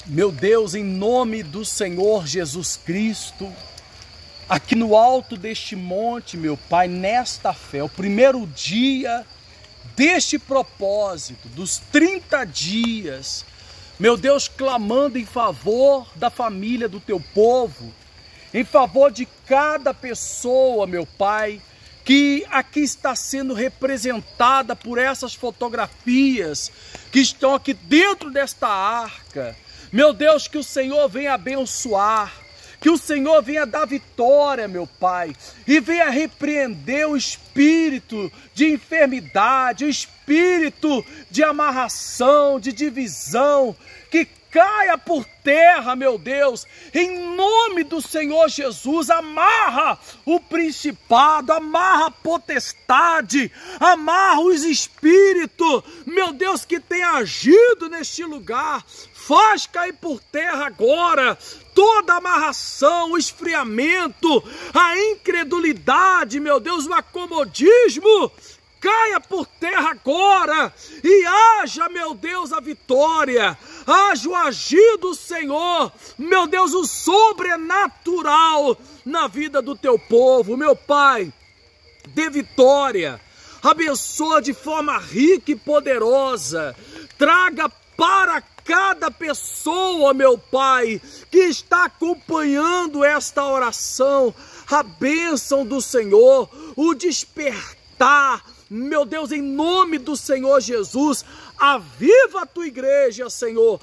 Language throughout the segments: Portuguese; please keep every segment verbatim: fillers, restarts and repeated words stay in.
Meu Deus, em nome do Senhor Jesus Cristo, aqui no alto deste monte, meu Pai, nesta fé, o primeiro dia deste propósito, dos trinta dias, meu Deus, clamando em favor da família do Teu povo, em favor de cada pessoa, meu Pai, que aqui está sendo representada por essas fotografias que estão aqui dentro desta arca. Meu Deus, que o Senhor venha abençoar, que o Senhor venha dar vitória, meu Pai, e venha repreender o espírito de enfermidade, o espírito de amarração, de divisão, que caia por terra, meu Deus, em nome do Senhor Jesus. Amarra o principado, amarra a potestade, amarra os espíritos, meu Deus, que tem agido neste lugar. Faz cair por terra agora toda a amarração, o esfriamento, a incredulidade, meu Deus, o acomodismo. Caia por terra agora e haja, meu Deus, a vitória, haja o agir do Senhor, meu Deus, o sobrenatural na vida do Teu povo. Meu Pai, dê vitória, abençoa de forma rica e poderosa, traga para cada pessoa, meu Pai, que está acompanhando esta oração, a bênção do Senhor, o despertar. Meu Deus, em nome do Senhor Jesus, aviva a Tua igreja, Senhor,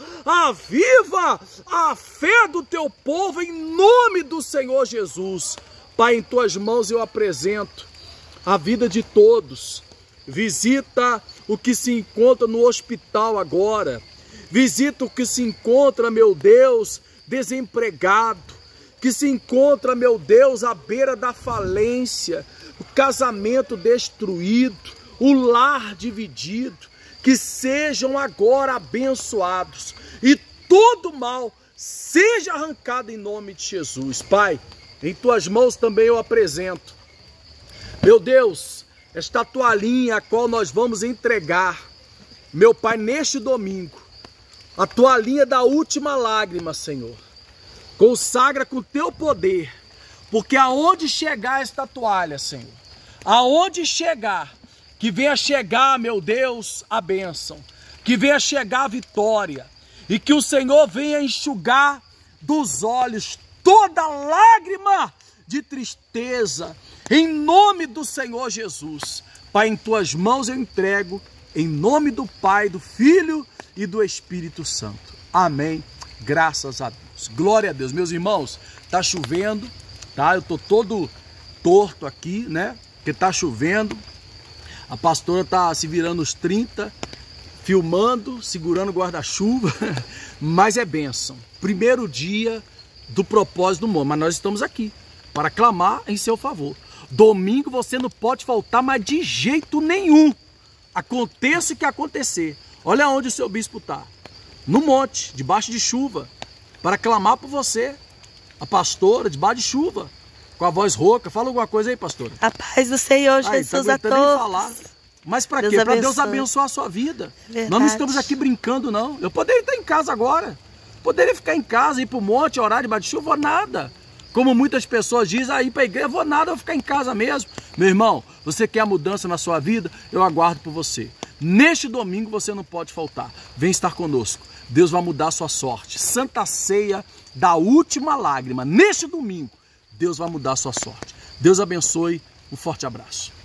aviva a fé do Teu povo, em nome do Senhor Jesus. Pai, em Tuas mãos eu apresento a vida de todos. Visita o que se encontra no hospital agora, visita o que se encontra, meu Deus, desempregado, que se encontra, meu Deus, à beira da falência, o casamento destruído, o lar dividido, que sejam agora abençoados e todo mal seja arrancado em nome de Jesus. Pai, em Tuas mãos também eu apresento, meu Deus, esta toalhinha a qual nós vamos entregar, meu Pai, neste domingo, a toalhinha da última lágrima, Senhor. Consagra com Teu poder, porque aonde chegar esta toalha, Senhor, aonde chegar, que venha chegar, meu Deus, a bênção, que venha chegar a vitória, e que o Senhor venha enxugar dos olhos toda lágrima de tristeza, em nome do Senhor Jesus. Pai, em Tuas mãos eu entrego, em nome do Pai, do Filho e do Espírito Santo. Amém. Graças a Deus. Glória a Deus. Meus irmãos, tá chovendo, tá? Eu tô todo torto aqui, né? Porque tá chovendo. A pastora tá se virando os trinta, filmando, segurando o guarda-chuva, mas é bênção. Primeiro dia do propósito do mundo, mas nós estamos aqui para clamar em seu favor. Domingo você não pode faltar, mas de jeito nenhum. Aconteça o que acontecer. Olha onde o seu bispo está. No monte, debaixo de chuva, para clamar por você. A pastora, debaixo de chuva, com a voz rouca. Fala alguma coisa aí, pastora. A paz do Senhor Jesus a todos. Falar. Mas para quê? Para Deus abençoar a sua vida. Verdade. Nós não estamos aqui brincando, não. Eu poderia estar em casa agora. Poderia ficar em casa, ir para o monte, orar debaixo de chuva, vou nada. Como muitas pessoas dizem, aí para a igreja, vou nada, eu vou ficar em casa mesmo. Meu irmão, você quer a mudança na sua vida? Eu aguardo por você. Neste domingo você não pode faltar. Vem estar conosco. Deus vai mudar a sua sorte. Santa Ceia da última lágrima. Neste domingo, Deus vai mudar a sua sorte. Deus abençoe. Um forte abraço.